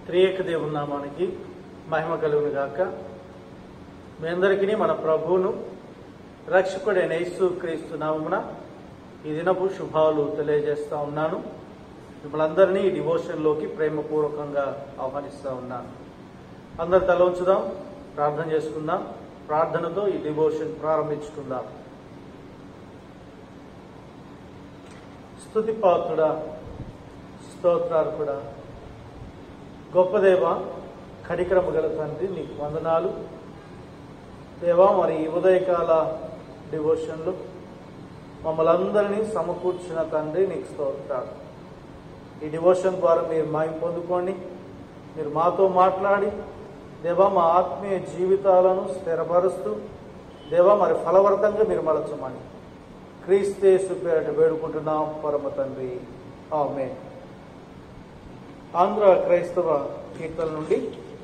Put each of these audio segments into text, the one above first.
త్రియేక దేవుని నామానికి మహిమ కలుగును గాక. మీ అందరికీ మన ప్రభువును రక్షకుడైన యేసుక్రీస్తు నామమున ఈ దినపు శుభాలు తెలియజేస్తా ఉన్నాను. మిమ్మల్ని అందరినీ ఈ డివోషన్లోకి ప్రేమపూర్వకంగా ఆహ్వానిస్తా ఉన్నాను. అందరు తల ఉంచుదాం, ప్రార్థన చేసుకుందాం. ప్రార్థనతో ఈ డివోషన్ ప్రారంభించుకుందాం. స్తుతిపాత్రుడా, స్తోత్రార్పుడా, గొప్ప దేవ, కనికరము గల తండ్రి, నీకు వందనాలు దేవా. మరి ఈ ఉదయకాల డివోషన్లు మమ్మల్ని అందరినీ సమకూర్చిన తండ్రి, నీకు స్తోత్రాలు. ఈ డివోషన్ ద్వారా మీరు మహిమ పొందుకోండి. మీరు మాతో మాట్లాడి దేవా, మా ఆత్మీయ జీవితాలను స్థిరపరుస్తూ దేవా మరి ఫలవర్తంగా మీరు మలచమని క్రీస్తు పేరిట వేడుకుంటున్నాం పరమ తండ్రి, ఆమేన్. ఆంధ్ర క్రైస్తవ కీర్తన నుండి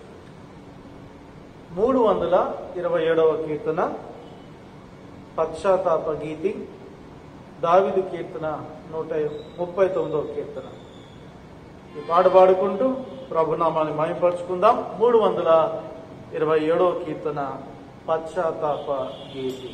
327వ కీర్తన, పశ్చాత్తాప గీతి. దావీదు కీర్తన 139వ కీర్తన. ఈ పాట పాడుకుంటూ ప్రభునామాన్ని మహిమపరుచుకుందాం. 327వ కీర్తన, పశ్చాత్తాప గీతి.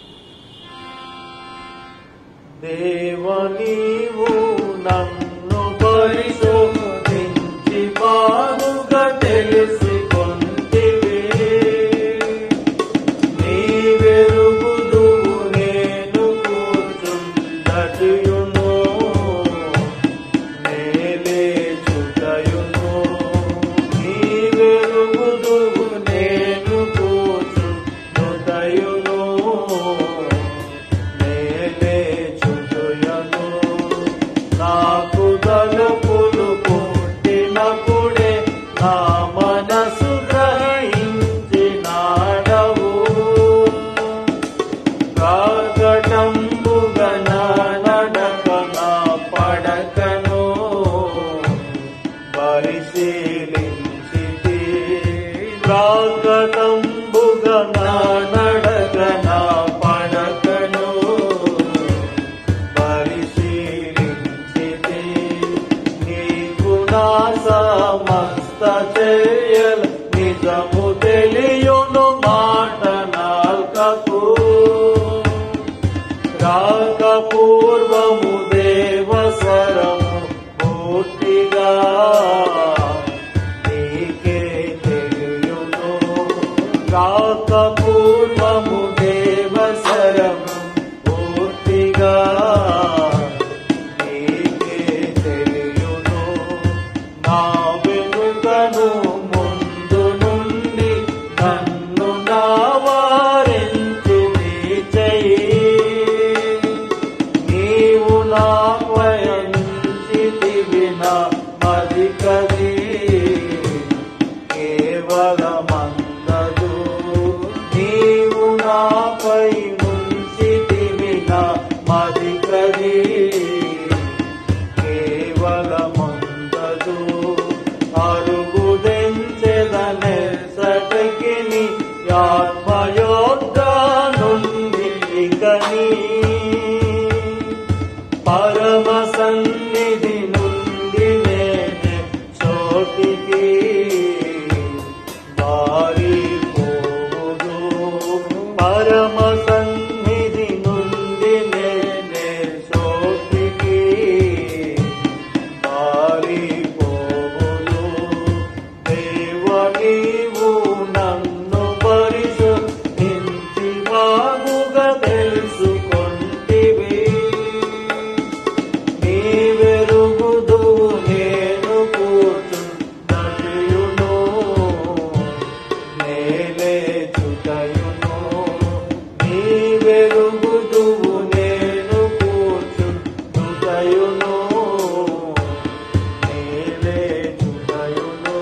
దేవా, నీవు నన్ను పరిశోధించి బాగుగా తెలుసుకొంటివి. నీ వెరుగుదువు నేను కూర్చుండటియును, నేలేచుటయును. నీ వెరుగుదువు నేను కూర్చుండుటయును, నేలేచుటయును. నాకు తలుపులు పుట్టినప్పుడే నా మనసు గ్రహించినాడవు. ప్రాకటంబుగా నా నడక నా పడకను పరిశీలించితి. ప్రాకటంబుగా నా నడక నా పడకను పరిశీలించితి. నీకు నా సమస్త చర్యలు నిజము తెలియును మాట నాల్కకు. రాక పూర్వము దేవస్వరము పూర్తిగా నీకే తెలియును. రాక పూర్వము దేవస్వరము పూర్తిగా నీకే తెలియును. నా వెనుకను ముందు నుండి నన్ను నావారించి నీ చెయ్యి. నీవు నా పయంచితివి నా మది కది కేవలమందదు. నీవు నాపై ముంచితివి నా మది కది కేవలమందదు. అరుగుదెంచెదనెసటికి నీ ఆత్మయోద్ధ నుండి ఇకని. పరమ సన్నిధి నుండి నేనే చోటికి మారిపోవుదు. పరమ సన్నిధి నుండి నేనే చోటికి మారిపోవుదు. దేవా, నీవు నన్ను పరిశోధించి బాగుగా తెలుసుకొంటివి. నీ వెరుగుదువు నేను కూర్చుండటియును, నేలేచుటయును. నీ వెరుగుదువు నేను కూర్చుండుటయును, నేలేచుటయును.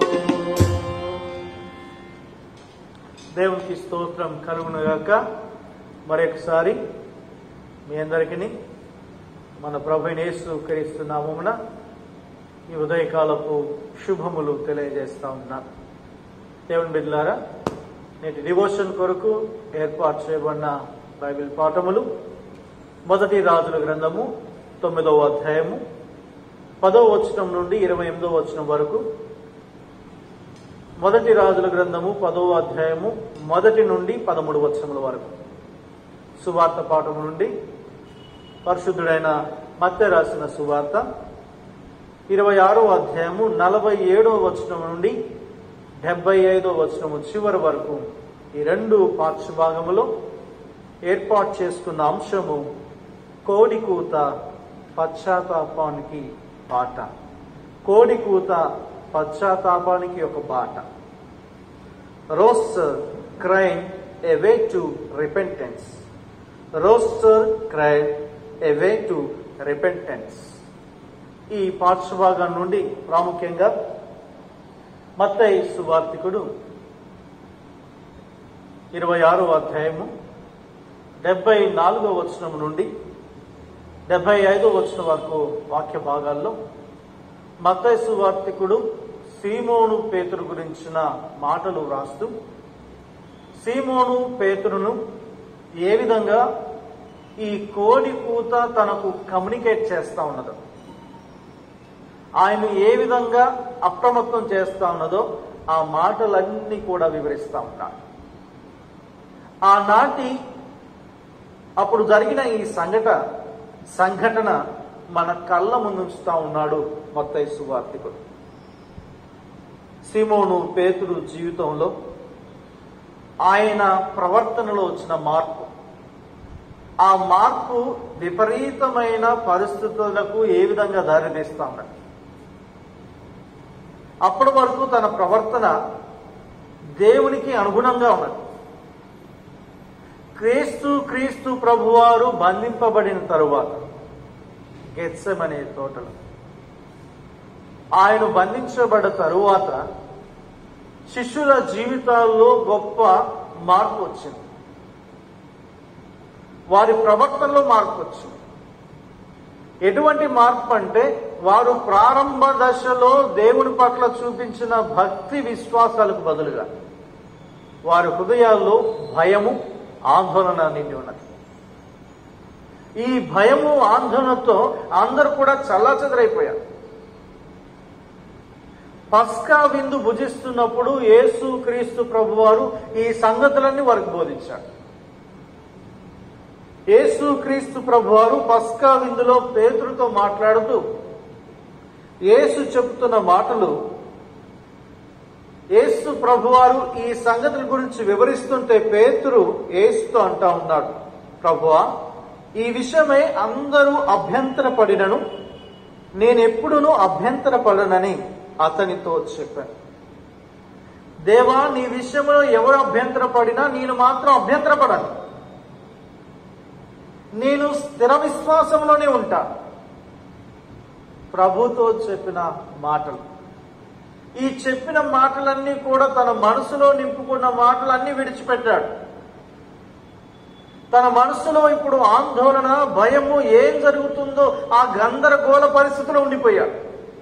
దేవునికి స్తోత్రం కలుగునుగాక. మరొకసారి మీ అందరికీ మన ప్రభువైన యేసుక్రీస్తు నామమున ఈ ఉదయకాలపు శుభములు తెలియజేస్తా ఉన్నాను. దేవుని బిడ్డలారా, నేటి డివోషన్ కొరకు ఏర్పాటు చేయబడిన బైబిల్ పాఠములు మొదటి రాజుల గ్రంథము 9వ అధ్యాయము 10వ వచనం నుండి 28వ వచనం వరకు, మొదటి రాజుల గ్రంథము 10వ అధ్యాయము 1 నుండి 13 వచనముల వరకు. సువార్త పాఠము నుండి పరిశుద్ధుడైన మత్తయి రాసిన సువార్త 26వ అధ్యాయము 47వ వచనం నుండి 75వ వచనము చివరి వరకు ఈ 2 పాఠ్యభాగములో ఏర్పాటు చేసుకున్న అంశము కోడికూత పశ్చాత్తాపానికి బాట. కోడికూత పశ్చాత్తాపానికి ఒక బాట. Rooster crime a way to repentance. Rooster crime a way to repentance. ఈ పాఠ్యభాగం నుండి ప్రాముఖ్యంగా మత్తయి సువార్తికుడు 26వ అధ్యాయము 74వ వచనం నుండి 75వ వచనం వరకు వాక్య భాగాల్లో మత్తయి సువార్తికుడు సీమోను పేతురు గురించిన మాటలు వ్రాస్తూ సీమోను పేతురును ఏ విధంగా ఈ కోడికూత తనకు కమ్యూనికేట్ చేస్తా ఉన్నదో, ఆయన ఏ విధంగా అప్రమత్తం చేస్తా ఉన్నదో ఆ మాటలన్నీ కూడా వివరిస్తా ఉన్నాడు. ఆనాటి అప్పుడు జరిగిన ఈ సంఘటన మన కళ్ళ ముందుంచుతా ఉన్నాడు మత్తయి సువార్తికుడు. సీమోను పేతురు జీవితంలో ఆయన ప్రవర్తనలో వచ్చిన మార్పు, ఆ మార్పు విపరీతమైన పరిస్థితులకు ఏ విధంగా దారితీస్తా ఉన్నాడు. అప్పటి వరకు తన ప్రవర్తన దేవునికి అనుగుణంగా ఉన్నది. క్రీస్తు ప్రభువారు బంధింపబడిన తరువాత గెత్సెమనే తోటలో ఆయన బంధించబడ్డ తరువాత శిష్యుల జీవితాల్లో గొప్ప మార్పు వచ్చింది. వారి ప్రవర్తనలో మార్పు వచ్చింది. ఎటువంటి మార్పు అంటే వారు ప్రారంభ దశలో దేవుని పట్ల చూపించిన భక్తి విశ్వాసాలకు బదులుగా వారి హృదయాల్లో భయము, ఆందోళన నిండి ఉన్నది. ఈ భయము, ఆందోళనతో అందరూ కూడా చల్లాచెదరైపోయారు. పస్కా విందు భుజిస్తున్నప్పుడు యేసు క్రీస్తు ప్రభువారు ఈ సంగతులన్నీ వారికి బోధించాడు. యేసు క్రీస్తు ప్రభువారు పస్కా విందులో పేతురుతో మాట్లాడుతూ యేసు చెబుతున్న మాటలు, యేసు ప్రభువారు ఈ సంగతుల గురించి వివరిస్తుంటే పేతురు యేసుతో అంటా ఉన్నాడు, ప్రభువా, ఈ విషయమై అందరూ అభ్యంతరపడినను నేనెప్పుడునూ అభ్యంతరపడనని అతనితో చెప్పాను. దేవా, నీ విషయంలో ఎవరు అభ్యంతరపడినా నేను మాత్రం అభ్యంతరపడను. నేను స్థిర విశ్వాసంలోనే ఉంటాను. ప్రభుతో చెప్పిన మాటలు, ఈ చెప్పిన మాటలన్నీ కూడా తన మనసులో నింపుకున్న మాటలన్నీ విడిచిపెట్టాడు. తన మనసులో ఇప్పుడు ఆందోళన, భయము, ఏం జరుగుతుందో ఆ గందరగోళ పరిస్థితిలో ఉండిపోయాడు.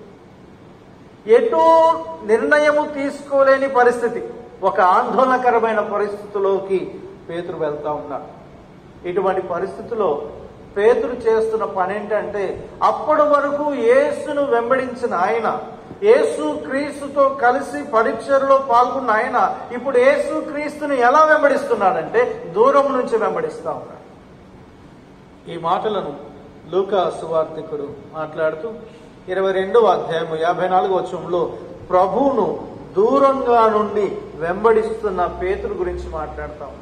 ఎటూ నిర్ణయము తీసుకోలేని పరిస్థితి, ఒక ఆందోళనకరమైన పరిస్థితిలోకి పేతురు వెళ్తా ఉన్నాడు. ఇటువంటి పరిస్థితిలో పేతురు చేస్తున్న పని ఏంటంటే, అప్పటి వరకు యేసును వెంబడించిన ఆయన, యేసు క్రీస్తుతో కలిసి పరిచర్యలో పాల్గొన్న ఆయన ఇప్పుడు యేసు క్రీస్తుని ఎలా వెంబడిస్తున్నాడంటే దూరం నుంచి వెంబడిస్తా ఉన్నాడు. ఈ మాటలను లూకా సువార్తికుడు మాట్లాడుతూ 22వ అధ్యాయము 54వ వచనంలో ప్రభువును దూరంగా నుండి వెంబడిస్తున్న పేతురు గురించి మాట్లాడుతూ ఉన్నాడు.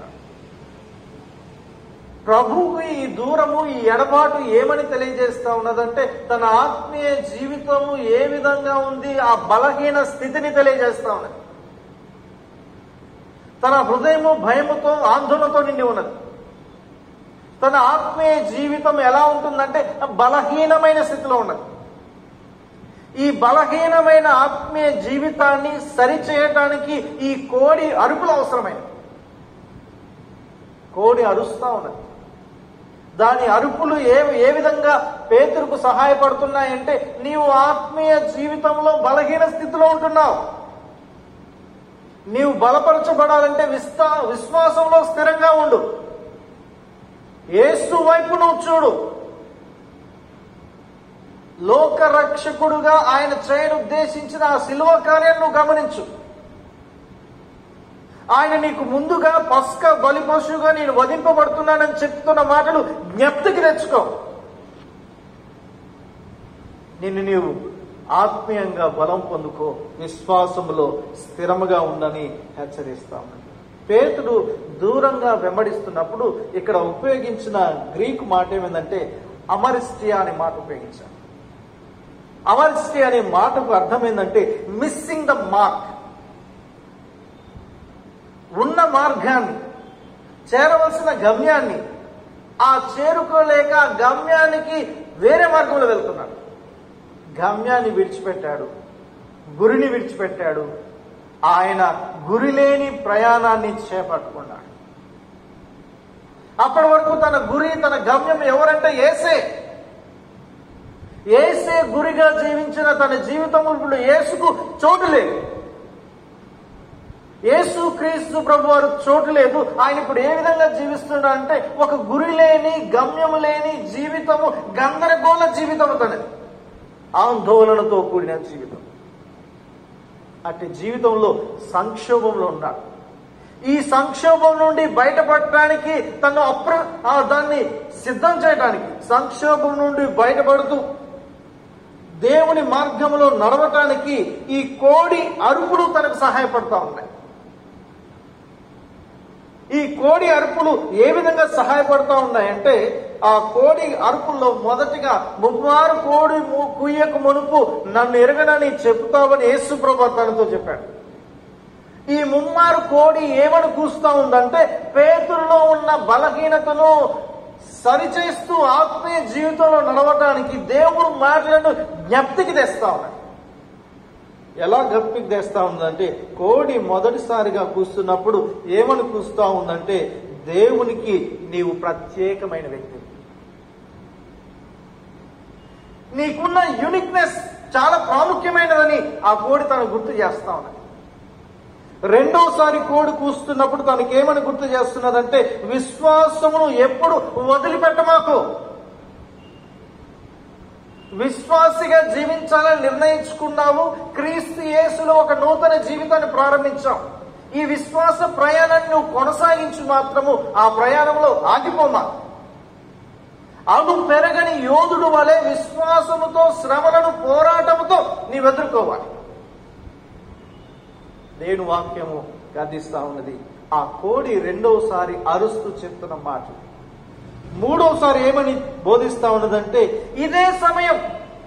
ప్రభువు ఈ దూరము, ఈ ఎడబాటు ఏమని తెలియజేస్తా ఉన్నదంటే తన ఆత్మీయ జీవితము ఏ విధంగా ఉంది, ఆ బలహీన స్థితిని తెలియజేస్తా ఉన్నది. తన హృదయము భయముతో, ఆందోళనతో నిండి ఉన్నది. తన ఆత్మీయ జీవితం ఎలా ఉంటుందంటే బలహీనమైన స్థితిలో ఉన్నది. ఈ బలహీనమైన ఆత్మీయ జీవితాన్ని సరిచేయటానికి ఈ కోడి అరుపులు అవసరమైనది. కోడి అరుస్తా ఉన్నది. దాని అరుపులు ఏ విధంగా పేతురుకు సహాయపడుతున్నాయంటే, నీవు ఆత్మీయ జీవితంలో బలహీన స్థితిలో ఉంటున్నావు. నీవు బలపరచబడాలంటే విశ్వాసంలో స్థిరంగా ఉండు. యేసు వైపు నువ్వు చూడు. లోకరక్షకుడుగా ఆయన చేయను ఉద్దేశించిన ఆ శిలువ కార్యాన్ని నువ్వు గమనించు. ఆయన నీకు ముందుగా పస్కా బలి పశువుగా నేను వధింపబడుతున్నానని చెప్తున్న మాటలు జ్ఞప్తికి తెచ్చుకో. నిన్ను నీవు ఆత్మీయంగా బలం పొందుకో, విశ్వాసములో స్థిరముగా ఉండని హెచ్చరిస్తాను. పేతుడు దూరంగా వెంబడిస్తున్నప్పుడు ఇక్కడ ఉపయోగించిన గ్రీకు మాట ఏమిందంటే అమరిస్టియా అనే మాట ఉపయోగించారు. అమరిస్టియా అనే మాటకు అర్థం ఏంటంటే మిస్సింగ్ ద మార్క్. ఉన్న మార్గాన్ని, చేరవలసిన గమ్యాన్ని ఆ చేరుకోలేక గమ్యానికి వేరే మార్గంలో వెళ్తున్నాడు. గమ్యాన్ని విడిచిపెట్టాడు, గురిని విడిచిపెట్టాడు. ఆయన గురిలేని ప్రయాణాన్ని చేపట్టుకున్నాడు. అప్పటి వరకు తన గురి, తన గమ్యం ఎవరంటే యేసే. యేసే గురిగా జీవించిన తన జీవితంలో ఇప్పుడు యేసుకు చోటు లేదు. యేసు క్రీస్తు ప్రభు వారు చోటు లేదు. ఆయన ఇప్పుడు ఏ విధంగా జీవిస్తున్నాడంటే ఒక గురి లేని, గమ్యము లేని జీవితము, గందరగోళ జీవితము తనది, ఆందోళనతో కూడిన జీవితం. అట్టి జీవితంలో సంక్షోభంలో ఉన్నాడు. ఈ సంక్షోభం నుండి బయటపడటానికి దాన్ని సిద్ధం చేయడానికి, సంక్షోభం నుండి బయటపడుతూ దేవుని మార్గంలో నడవటానికి ఈ కోడి అరుపులు తనకు సహాయపడతా ఉన్నాయి. ఈ కోడి అరుపులు ఏ విధంగా సహాయపడతా ఉన్నాయంటే, ఆ కోడి అరుపుల్లో మొదటిగా ముమ్మారు కోడి కుయ్యకు మునుపు నన్ను ఎరగనని చెప్తావని యేసు ప్రభువు తనతో చెప్పాడు. ఈ ముమ్మారు కోడి ఏమని కూస్తా ఉందంటే పేతురులో ఉన్న బలహీనతను సరిచేస్తూ ఆత్మీయ జీవితంలో నడవటానికి దేవుడు మాటలను జ్ఞప్తికి తెస్తా ఉన్నాడు. ఎలా జ్ఞప్తికి తెస్తా ఉందంటే కోడి మొదటిసారిగా కూస్తున్నప్పుడు ఏమని కూస్తా ఉందంటే దేవునికి నీవు ప్రత్యేకమైన వ్యక్తి, నీకున్న యూనిక్నెస్ చాలా ప్రాముఖ్యమైనదని ఆ కోడి తను గుర్తు చేస్తా ఉన్నది. రెండోసారి కోడి కూస్తున్నప్పుడు తనకేమని గుర్తు చేస్తున్నదంటే విశ్వాసమును ఎప్పుడు వదిలిపెట్టమాకు. విశ్వాసిగా జీవించాలని నిర్ణయించుకున్నావు. క్రీస్తు యేసులో ఒక నూతన జీవితాన్ని ప్రారంభించావు. ఈ విశ్వాస ప్రయాణాన్ని నువ్వు కొనసాగించు మాత్రము ఆ ప్రయాణంలో ఆగిపోమా. అను పెరగని యోధుడు వలె విశ్వాసముతో, శ్రమలను, పోరాటముతో నీవు ఎదుర్కోవాలి. దేవుని వాక్యము గర్దిస్తా ఉన్నది. ఆ కోడి రెండోసారి అరుస్తూ చెప్తున్న మాట మూడోసారి ఏమని బోధిస్తా ఉన్నదంటే ఇదే సమయం.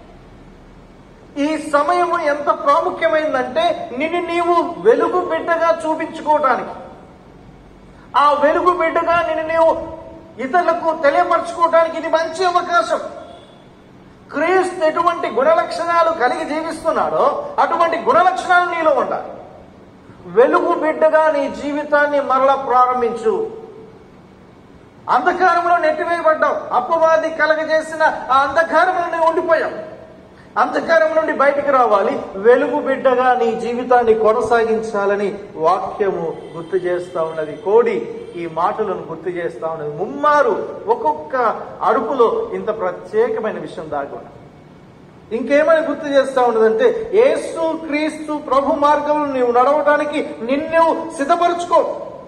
ఈ సమయము ఎంత ప్రాముఖ్యమైందంటే నిన్ను నీవు వెలుగు బిడ్డగా చూపించుకోవటానికి, ఆ వెలుగు బిడ్డగా నిన్ను నీవు ఇతరులకు తెలియపరచుకోవటానికి ఇది మంచి అవకాశం. క్రీస్తు ఎటువంటి గుణలక్షణాలు కలిగి జీవిస్తున్నాడో అటువంటి గుణలక్షణాలు నీలో ఉండాలి. వెలుగు బిడ్డగా నీ జీవితాన్ని మరలా ప్రారంభించు. అంధకారంలో నెట్టివేయబడ్డావు. అపవాది కలగజేసిన ఆ అంధకారంలో నువ్వు ఉండిపోయావు. అంధకారం నుండి బయటికి రావాలి. వెలుగు బిడ్డగా నీ జీవితాన్ని కొనసాగించాలని వాక్యము గుర్తు చేస్తా ఉన్నది. కోడి ఈ మాటలను గుర్తు చేస్తా ఉన్నది. ముమ్మారు ఒక్కొక్క అరుపులో ఇంత ప్రత్యేకమైన విషయం దాగి ఉన్నది. ఇంకేమని గుర్తు చేస్తా ఉన్నదంటే యేసు క్రీస్తు ప్రభు మార్గంలో నీవు నడవడానికి నిన్ను సిద్ధపరుచుకో.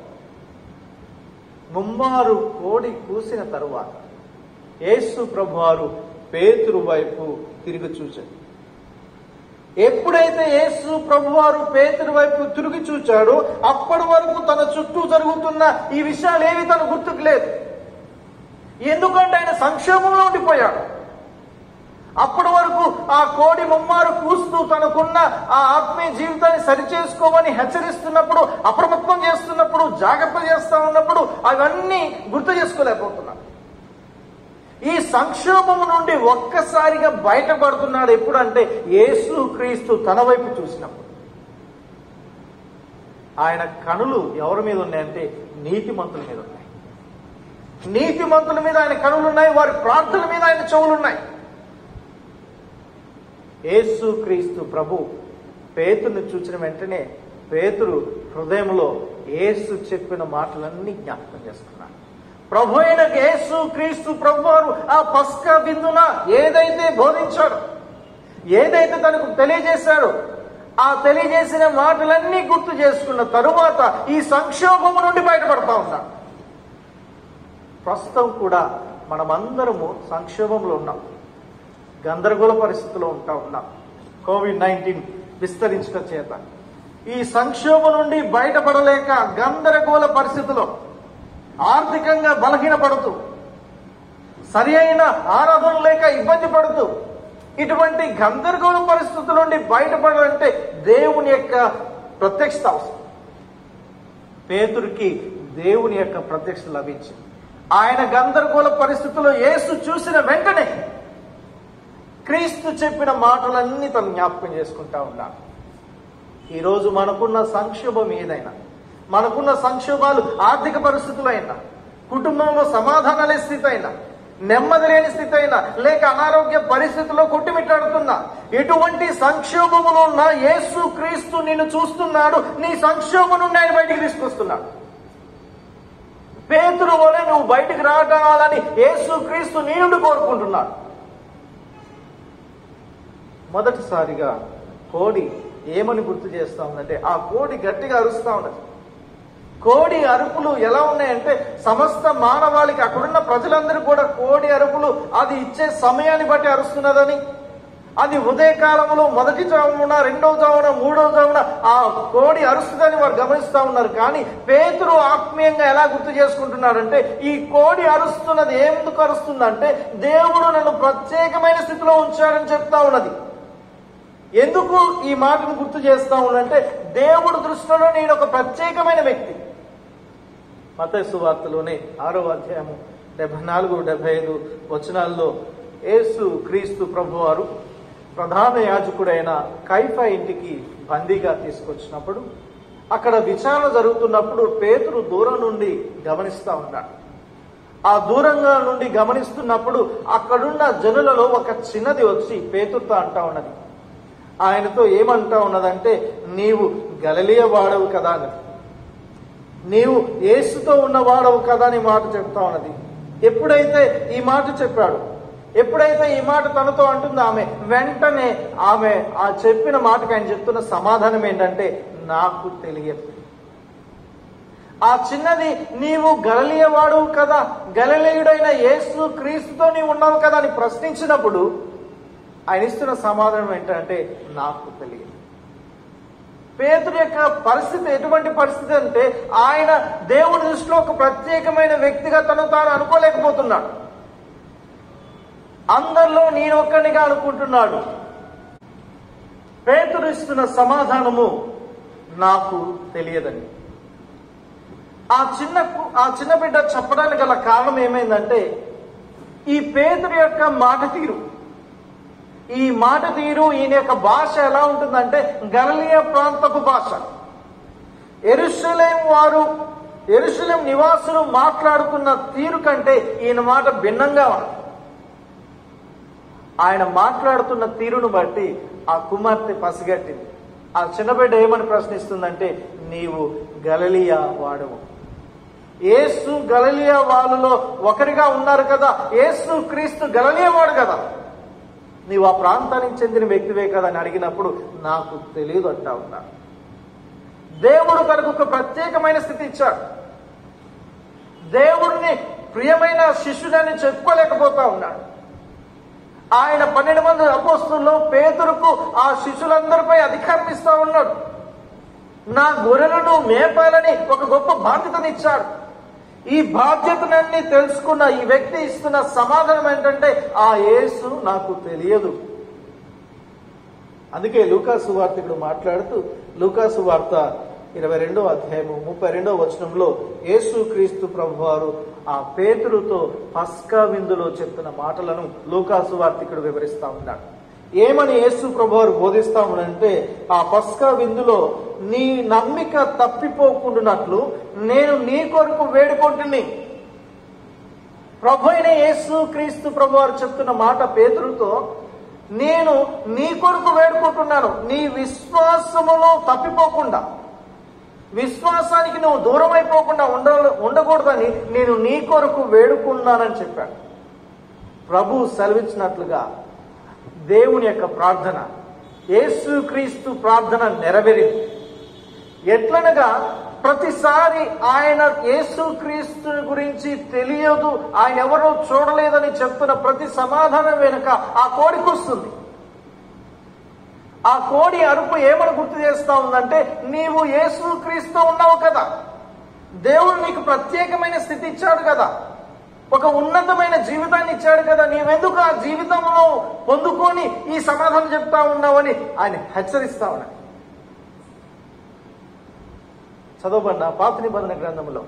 ముమ్మారు కోడి కూసిన తరువాత యేసు ప్రభువారు పేతురు వైపు తిరిగి చూచాడు. ఎప్పుడైతే యేసు ప్రభువారు పేతురు వైపు తిరిగి చూచాడో అప్పటి వరకు తన చుట్టూ జరుగుతున్న ఈ విషయాలు ఏవి తన గుర్తుకు లేదు. ఎందుకంటే ఆయన సంక్షోభంలో ఉండిపోయాడు. అప్పటి వరకు ఆ కోడి ముమ్మారు కూస్తూ తనకున్న ఆ ఆత్మీయ జీవితాన్ని సరిచేసుకోమని హెచ్చరిస్తున్నప్పుడు, అప్రమత్తం చేస్తున్నప్పుడు, జాగ్రత్త చేస్తా ఉన్నప్పుడు అవన్నీ గుర్తు చేసుకోలేకపోతున్నాడు. ఈ సంక్షోభం నుండి ఒక్కసారిగా బయటపడుతున్నాడు. ఎప్పుడంటే యేసు క్రీస్తు తన వైపు చూసినప్పుడు. ఆయన కనులు ఎవరి మీద ఉన్నాయంటే నీతిమంతుల మీద ఉన్నాయి. నీతిమంతుల మీద ఆయన కనులు ఉన్నాయి. వారి ప్రార్థన మీద ఆయన చెవులు ఉన్నాయి. యేసు క్రీస్తు ప్రభు పేతురుని చూసిన వెంటనే పేతురు హృదయంలో యేసు చెప్పిన మాటలన్నీ జ్ఞాపకం చేసుకున్నాడు. ప్రభు అయిన యేసు క్రీస్తు ప్రభు వారు ఆ పస్కా విందున ఏదైతే బోధించాడో, ఏదైతే తనకు తెలియజేశాడో, ఆ తెలియజేసిన మాటలన్నీ గుర్తు చేసుకున్న తరువాత ఈ సంక్షోభము నుండి బయటపడతా ఉన్నాడు. ప్రస్తుతం కూడా మనమందరము సంక్షోభంలో ఉన్నాం, గందరగోళ పరిస్థితిలో ఉన్నాం. కోవిడ్-19 విస్తరించడం చేత ఈ సంక్షోభం నుండి బయటపడలేక గందరగోళ పరిస్థితిలో ఆర్థికంగా బలహీనపడుతూ, సరి అయిన ఆరాధన లేక ఇబ్బంది పడుతూ, ఇటువంటి గందరగోళ పరిస్థితుల నుండి బయటపడాలంటే దేవుని యొక్క ప్రత్యక్షత అవసరం. పేతురుకి దేవుని యొక్క ప్రత్యక్షత లభించింది. ఆయన గందరగోళ పరిస్థితుల్లో యేసు చూసిన వెంటనే క్రీస్తు చెప్పిన మాటలన్నీ తను జ్ఞాపకం చేసుకుంటా ఉన్నాడు. ఈరోజు మనకున్న సంక్షోభం ఏదైనా, మనకున్న సంక్షోభాలు ఆర్థిక పరిస్థితులైనా, కుటుంబంలో సమాధానాలే స్థితి అయినా, నెమ్మది లేని స్థితి అయినా, లేక అనారోగ్య పరిస్థితుల్లో కొట్టిమిట్టాడుతున్నా, ఎటువంటి సంక్షోభములో ఉన్నా యేసు క్రీస్తు నిన్ను చూస్తున్నాడు. నీ సంక్షోభం నుండి ఆయన బయటికి తీసుకొస్తున్నాడు. పేతురు వలె నువ్వు బయటికి రావాలని యేసు క్రీస్తు నీ నుండి కోరుకుంటున్నాడు. మొదటిసారిగా కోడి ఏమని గుర్తు చేస్తా ఉందంటే, ఆ కోడి గట్టిగా అరుస్తా ఉన్నది. కోడి అరుపులు ఎలా ఉన్నాయంటే, సమస్త మానవాళికి, అక్కడున్న ప్రజలందరూ కూడా కోడి అరుపులు అది ఇచ్చే సమయాన్ని బట్టి అరుస్తున్నదని, అది ఉదయకాలంలో మొదటి జామున, రెండవ జామున, మూడవ జామున ఆ కోడి అరుస్తుందని వారు గమనిస్తా ఉన్నారు. కానీ పేతురు ఆత్మీయంగా ఎలా గుర్తు చేసుకుంటున్నాడంటే, ఈ కోడి అరుస్తున్నది ఎందుకు అరుస్తుందంటే, దేవుడు నన్ను ప్రత్యేకమైన స్థితిలో ఉంచాడని చెప్తా ఉన్నది. ఎందుకు ఈ మాటను గుర్తు చేస్తా ఉన్నంటే, దేవుడు దృష్టిలో నేను ఒక ప్రత్యేకమైన వ్యక్తి. మత్తయి సువార్తలోనే 6వ అధ్యాయము 74-75 వచనాల్లో యేసు క్రీస్తు ప్రభువారు ప్రధాన యాజకుడైన కైఫా ఇంటికి బందీగా తీసుకొచ్చినప్పుడు, అక్కడ విచారణ జరుగుతున్నప్పుడు పేతురు దూరం నుండి గమనిస్తా ఉన్నాడు. ఆ దూరంగా నుండి గమనిస్తున్నప్పుడు అక్కడున్న జనులలో ఒక చిన్నది వచ్చి పేతురుతో అంటా ఉన్నది. ఆయనతో ఏమంటా ఉన్నదంటే, నీవు గలిలయ వాడవు కదా అని, నీవు యేసుతో ఉన్నవాడవు కదా అని మాట చెప్తా ఉన్నది. ఎప్పుడైతే ఈ మాట చెప్పాడు, ఎప్పుడైతే ఈ మాట తనతో అంటుందో ఆమె, వెంటనే ఆమె ఆ చెప్పిన మాటకు ఆయన చెప్తున్న సమాధానం ఏంటంటే, నాకు తెలియదు. ఆ చిన్నది, నీవు గలిలయ వాడవు కదా, గలిలయుడైన యేసు క్రీస్తుతో నీవు ఉన్నావు కదా అని ప్రశ్నించినప్పుడు ఆయన ఇస్తున్న సమాధానం ఏంటంటే, నాకు తెలియదు. పేతురు యొక్క పరిస్థితి ఎటువంటి పరిస్థితి అంటే, ఆయన దేవుని దృష్టిలో ఒక ప్రత్యేకమైన వ్యక్తిగా తను తాను అనుకోలేకపోతున్నాడు. అందరిలో నేను ఒక్కడిగా అనుకుంటున్నాడు. పేతురు ఇస్తున్న సమాధానము నాకు తెలియదని. ఆ చిన్న బిడ్డ చెప్పడానికి గల కారణం ఏమైందంటే, ఈ పేతురు యొక్క మాట తీరు, ఈ మాట తీరు, ఈయన యొక్క భాష ఎలా ఉంటుందంటే గలిలయ ప్రాంతపు భాష. యెరూషలేం నివాసులు మాట్లాడుకున్న తీరు కంటే ఈయన మాట భిన్నంగా ఉంది. ఆయన మాట్లాడుతున్న తీరును బట్టి ఆ కుమార్తె పసిగట్టింది. ఆ చిన్నబిడ్డ ఏమని ప్రశ్నిస్తుందంటే, నీవు గలిలయ వాడవు. యేసు గలిలయ వాళ్ళలో ఒకరిగా ఉన్నారు కదా, యేసు క్రీస్తు గలిలయ వాడు కదా, నీవు ఆ ప్రాంతానికి చెందిన వ్యక్తివే కదా అని అడిగినప్పుడు నాకు తెలియదు అంటా ఉన్నా. దేవుడు తనకు ఒక ప్రత్యేకమైన స్థితి ఇచ్చాడు. దేవుడిని ప్రియమైన శిష్యుడని చెప్పుకోలేకపోతా ఉన్నాడు. ఆయన 12 మంది అపోస్తలుల్లో పేతురుకు ఆ శిష్యులందరిపై అధికారం ఇస్తా ఉన్నాడు. నా గొర్రెలను మేపాలని ఒక గొప్ప బాధ్యతనిచ్చాడు. ఈ బాధ్యతలన్నీ తెలుసుకున్న ఈ వ్యక్తి ఇస్తున్న సమాధానం ఏంటంటే, ఆ యేసు నాకు తెలియదు. అందుకే లూకాసు వార్తికుడు మాట్లాడుతూ, లూకాసు వార్త 22వ అధ్యాయము 32వ వచనంలో యేసు క్రీస్తు ప్రభువారు ఆ పేతురుతో పస్కా విందులో చెప్తున్న మాటలను లూకాసు వార్తికుడు వివరిస్తా ఉన్నాడు. ఏమని యేసు ప్రభువారు బోధిస్తా ఉన్నాడంటే, ఆ పస్కా విందులో నీ నమ్మిక తప్పిపోకుండానట్లు నేను నీ కొరకు వేడుకుంటుని. ప్రభు అయిన యేసు క్రీస్తు ప్రభువారు చెప్తున్న మాట పేతురుతో, నేను నీ కొరకు వేడుకుంటున్నాను. నీ విశ్వాసములో తప్పిపోకుండా, విశ్వాసానికి నువ్వు దూరం అయిపోకుండా ఉండకూడదని నేను నీ కొరకు వేడుకున్నానని చెప్పాడు. ప్రభు సెలవిచ్చినట్లుగా దేవుని యొక్క ప్రార్థన యేసుక్రీస్తు ప్రార్థన నెరవేరింది. ఎట్లనగా ప్రతిసారి ఆయన యేసుక్రీస్తు గురించి తెలియదు, ఆయన ఎవరో చూడలేదని చెప్తున్న ప్రతి సమాధానం వెనుక ఆ కోడికి వస్తుంది. ఆ కోడి అరుపు ఏమని గుర్తు చేస్తా ఉందంటే, నీవు యేసుక్రీస్తు ఉన్నావు కదా, దేవుడు నీకు ప్రత్యేకమైన స్థితి ఇచ్చాడు కదా, ఒక ఉన్నతమైన జీవితాన్ని ఇచ్చాడు కదా, నీవెందుకు ఆ జీవితంలో పొందుకొని ఈ సమాధానం చెప్తా ఉన్నావని ఆయన హెచ్చరిస్తా ఉన్నాడు. చదవబడిన పాత నిబంధన గ్రంథంలో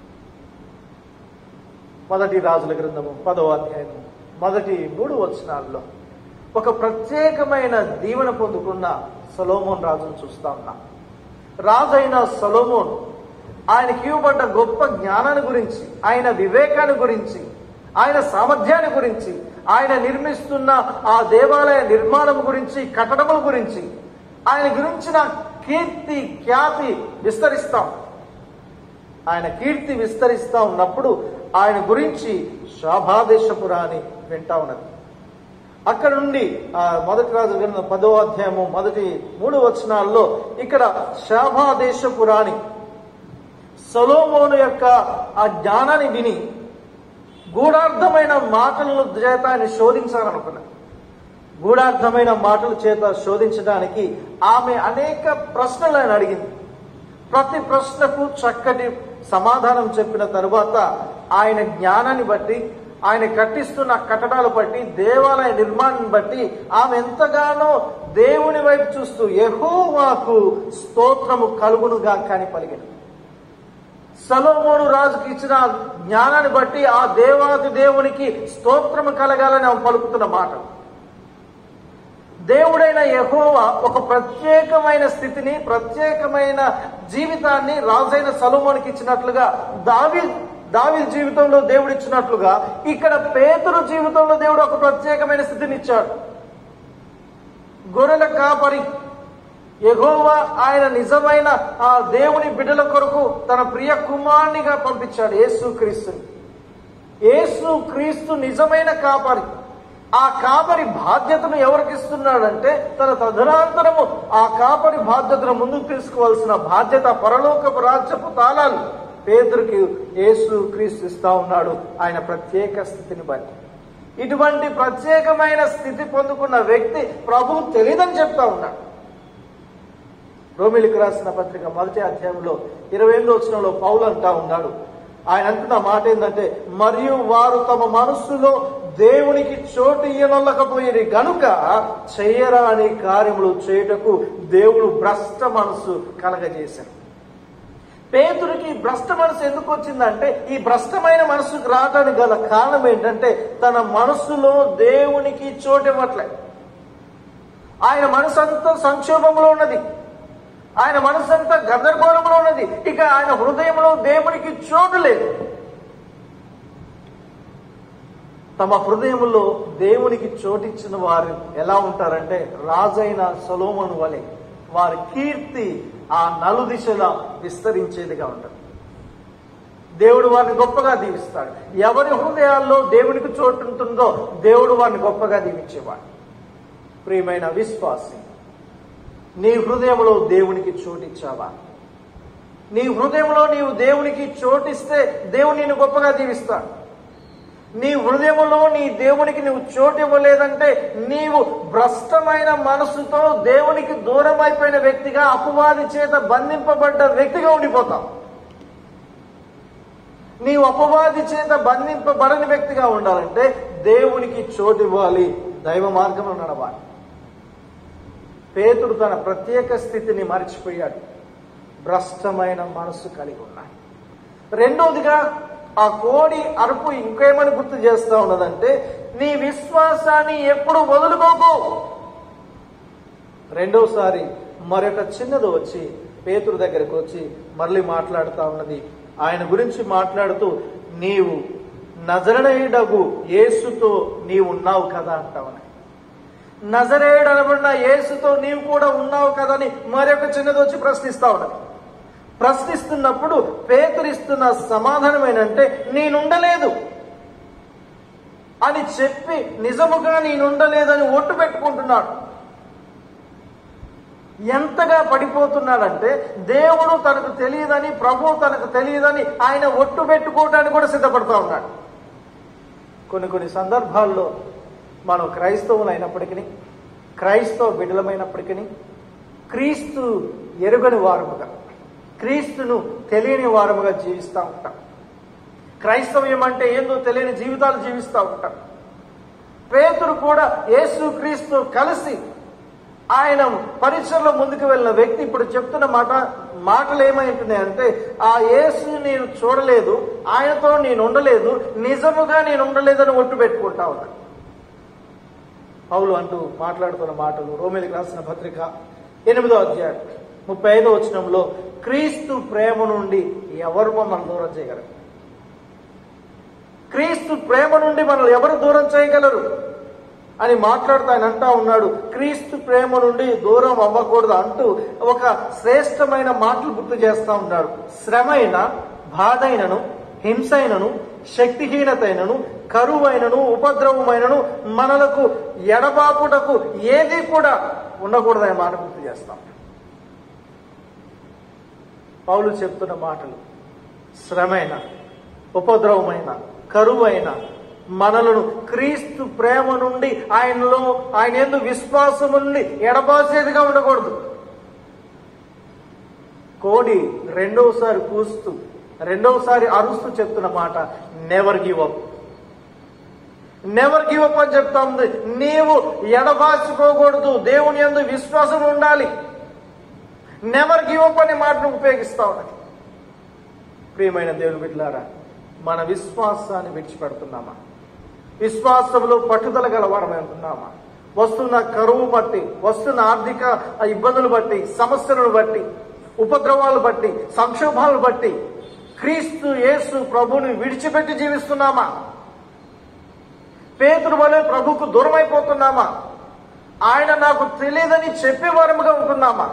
మొదటి రాజుల గ్రంథము 10వ అధ్యాయము మొదటి 3 వచనాల్లో ఒక ప్రత్యేకమైన దీవెన పొందుకున్న సొలొమోను రాజును చూస్తా ఉన్నాం. రాజైన సొలొమోను ఆయనకి ఇవ్వబడ్డ గొప్ప జ్ఞానాన్ని గురించి, ఆయన వివేకాన్ని గురించి, ఆయన సామర్థ్యాన్ని గురించి, ఆయన నిర్మిస్తున్న ఆ దేవాలయ నిర్మాణం గురించి, కట్టడముల గురించి, ఆయన గురించిన కీర్తి ఖ్యాతి విస్తరిస్తాం. ఆయన కీర్తి విస్తరిస్తా ఉన్నప్పుడు ఆయన గురించి శాబాదేశపురాణి వింటా ఉన్నది. అక్కడ నుండి మొదటి రాజు గ్రంథం 10వ అధ్యాయము మొదటి 3 వచనాల్లో ఇక్కడ శాబాదేశపురాణి సొలొమోను యొక్క ఆ జ్ఞానాన్ని విని గూఢార్థమైన మాటలను చేత ఆయన శోధించాలనుకున్నాడు. గూఢార్థమైన మాటల చేత శోధించడానికి ఆమె అనేక ప్రశ్నలు ఆయన అడిగింది. ప్రతి ప్రశ్నకు చక్కటి సమాధానం చెప్పిన తరువాత ఆయన జ్ఞానాన్ని బట్టి, ఆయన కట్టిస్తున్న కట్టడాలు బట్టి, దేవాలయ నిర్మాణాన్ని బట్టి ఆమె ఎంతగానో దేవుని వైపు చూస్తూ యెహోవాకు స్తోత్రము కలుగునుగా కాని పలికింది. సొలొమోను రాజుకి ఇచ్చిన జ్ఞానాన్ని బట్టి ఆ దేవాది దేవునికి స్తోత్రము కలగాలని ఆమె పలుకుతున్న మాట. దేవుడైన యెహోవా ఒక ప్రత్యేకమైన స్థితిని, ప్రత్యేకమైన జీవితాన్ని రాజైన సొలొమోనుకి ఇచ్చినట్లుగా, దావీదు జీవితంలో దేవుడు ఇచ్చినట్లుగా ఇక్కడ పేతురు జీవితంలో దేవుడు ఒక ప్రత్యేకమైన స్థితిని ఇచ్చాడు. గొర్రెల కాపరి యెహోవా ఆయన నిజమైన ఆ దేవుని బిడ్డల కొరకు తన ప్రియ కుమారునిగా పంపించాడు యేసుక్రీస్తుని. యేసుక్రీస్తు నిజమైన కాపరి. ఆ కాపరి బాధ్యతను ఎవరికి ఇస్తున్నాడంటే తన తదనంతరము ఆ కాపరి బాధ్యతను ముందుకు తీసుకోవాల్సిన బాధ్యత, పరలోకపు రాజ్యపు తాళాలు పేతురుకి యేసుక్రీస్తు ఇస్తా ఉన్నాడు ఆయన ప్రత్యేక స్థితిని బట్టి. ఇటువంటి ప్రత్యేకమైన స్థితి పొందుకున్న వ్యక్తి ప్రభువు తెలియదని చెప్తా ఉన్నాడు. రోమీయులకు రాసిన పత్రిక 1వ అధ్యాయంలో 28వ వచనంలో పౌలు అంటా ఉన్నాడు. ఆయన అంటున్న మాట ఏంటంటే, మరియు వారు తమ మనస్సులో దేవునికి చోటు ఇయ్యనొల్లకపోయేది గనుక చేయరాని కార్యములు చేయుటకు దేవుడు భ్రష్ట మనసు కలగజేశాడు. పేతురికి భ్రష్ట మనసు ఎందుకు వచ్చిందంటే, ఈ భ్రష్టమైన మనసుకు రావడానికి గల కారణం ఏంటంటే తన మనస్సులో దేవునికి చోటు ఇవ్వట్లే. ఆయన మనసు అంతా సంక్షోభంలో ఉన్నది, ఆయన మనసు అంతా గందరగోళంలో ఉన్నది. ఇక ఆయన హృదయంలో దేవునికి చోటు లేదు. తమ హృదయంలో దేవునికి చోటిచ్చిన వారు ఎలా ఉంటారంటే రాజైన సొలొమోను వలె వారి కీర్తి ఆ నలుదిశలా విస్తరించేదిగా ఉంటుంది. దేవుడు వారిని గొప్పగా దీవిస్తాడు. ఎవరి హృదయాల్లో దేవునికి చోటు ఉంటుందో దేవుడు వారిని గొప్పగా దీవించేవాడు. ప్రియమైన విశ్వాసి, నీ హృదయంలో దేవునికి చోటిచ్చావా? నీ హృదయంలో నీవు దేవునికి చోటిస్తే దేవుడు నిన్ను గొప్పగా దీవిస్తాడు. నీ హృదయంలో నీ దేవునికి నువ్వు చోటు ఇవ్వలేదంటే నీవు భ్రష్టమైన మనసుతో దేవునికి దూరం అయిపోయిన వ్యక్తిగా, అపవాది చేత బంధింపబడ్డ వ్యక్తిగా ఉండిపోతావు. నీవు అపవాది చేత బంధింపబడని వ్యక్తిగా ఉండాలంటే దేవునికి చోటు ఇవ్వాలి, దైవ మార్గంలో నడవాలి. పేతురు తన ప్రత్యేక స్థితిని మర్చిపోయాడు, భ్రష్టమైన మనసు కలిగి ఉన్నాడు. రెండోదిగా ఆ కోడి అరుపు ఇంకేమని గుర్తు చేస్తా ఉన్నదంటే, నీ విశ్వాసాన్ని ఎప్పుడు వదులుకోకు. రెండోసారి మరొక చిన్నది వచ్చి పేతురు దగ్గరకు వచ్చి మళ్ళీ మాట్లాడుతా ఉన్నది. ఆయన గురించి మాట్లాడుతూ, నీవు నజరేయుడగు యేసుతో నీవు ఉన్నావు కదా అంటావు. నజరేయుడు అనబడిన యేసుతో నీవు కూడా ఉన్నావు కదని మరొక చిన్నది వచ్చి ప్రశ్నిస్తా ఉన్నది. ప్రశ్నిస్తున్నప్పుడు పేతురిస్తున్న సమాధానం ఏంటంటే, నేనుండలేదు అని చెప్పి నిజముగా నేనుండలేదని ఒట్టు పెట్టుకుంటున్నాడు. ఎంతగా పడిపోతున్నాడంటే దేవుడు తనకు తెలియదని, ప్రభువు తనకు తెలియదని ఆయన ఒట్టు పెట్టుకోవడానికి కూడా సిద్ధపడుతూ ఉన్నాడు. కొన్ని సందర్భాల్లో మనం క్రైస్తవులు అయినప్పటికీ, క్రైస్తవ బిడ్డలమైనప్పటికీ, క్రీస్తు ఎరుగని వారముగా, క్రీస్తును తెలియని వారముగా జీవిస్తూ ఉంటాం. క్రైస్తవ్యం అంటే ఏందో తెలియని జీవితాలు జీవిస్తూ ఉంటాం. పేతురు కూడా యేసు క్రీస్తు కలిసి ఆయన పరిచయలో ముందుకు వెళ్ళిన వ్యక్తి ఇప్పుడు చెప్తున్న మాటలు ఏమైంటున్నాయి అంటే, ఆ యేసు నేను చూడలేదు, ఆయనతో నేను ఉండలేదు, నిజముగా నేను ఉండలేదని ఒట్టు పెట్టుకుంటా ఉన్నాను. పౌలు అంటూ మాట్లాడుతున్న మాటలు రోమీయులకు రాసిన పత్రిక 8వ అధ్యాయం 35వ వచనంలో, క్రీస్తు ప్రేమ నుండి ఎవరు మమ్మల్ని దూరం చేయగలరు? క్రీస్తు ప్రేమ నుండి మనల్ని ఎవరు దూరం చేయగలరు అని మాట్లాడుతూ ఆయన అంటా ఉన్నాడు. క్రీస్తు ప్రేమ నుండి దూరం అవ్వకూడదు అంటూ ఒక శ్రేష్టమైన మాటలు గుర్తు చేస్తా ఉన్నాడు. శ్రమైన, బాధైనను, హింసైనను, శక్తిహీనతైనను, కరువైనను, ఉపద్రవమైనను మనలకు ఎడబాపుటకు ఏది కూడా ఉండకూడదనే మాట గుర్తు చేస్తాం. పౌలు చెప్తున్న మాటలు శ్రమైన, ఉపద్రవమైన, కరువైన మనలను క్రీస్తు ప్రేమ నుండి ఆయన యందు విశ్వాసము నుండి ఎడబాసేదిగా ఉండకూడదు. కోడి రెండవసారి కూస్తూ రెండవసారి అరుస్తూ చెప్తున్న మాట never give up. Never give up అని చెప్తా ఉంది. నీవు ఎడబాసుకోకూడదు, దేవుని యందు విశ్వాసం ఉండాలి. నెవర్ గివ్ అప్ అనే మాటను ఉపయోగిస్తా ఉన్నది. ప్రియమైన దేవుని బిడ్డలారా, మన విశ్వాసాన్ని విడిచిపెడుతున్నామా? విశ్వాసంలో పట్టుదల గలవారమై ఉంటున్నామా? వస్తున్న కరువు బట్టి, వస్తున్న ఆర్థిక ఇబ్బందులు బట్టి, సమస్యలను బట్టి, ఉపద్రవాలు బట్టి, సంక్షోభాలను బట్టి క్రీస్తు యేసు ప్రభుని విడిచిపెట్టి జీవిస్తున్నామా? పేతురు వలె ప్రభుకు దూరం అయిపోతున్నామా? ఆయన నాకు తెలియదని చెప్పేవారముగా ఉంటున్నామా?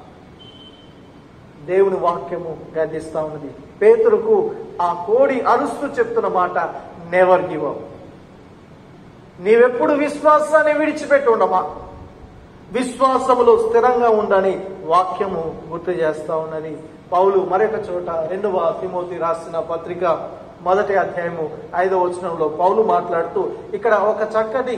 దేవుని వాక్యము గద్దిస్తా ఉన్నది. పేతురుకు ఆ కోడి అరుస్తూ చెప్తున్న మాట నెవర్ గివ్ అప్. నీవెప్పుడు విశ్వాసాన్ని విడిచిపెట్టి ఉండమా? విశ్వాసములో స్థిరంగా ఉండని వాక్యము గుర్తు చేస్తా ఉన్నది. పౌలు మరొక చోట 2వ తిమోతి రాసిన పత్రిక 1వ అధ్యాయము 5వ వచనంలో పౌలు మాట్లాడుతూ ఇక్కడ ఒక చక్కటి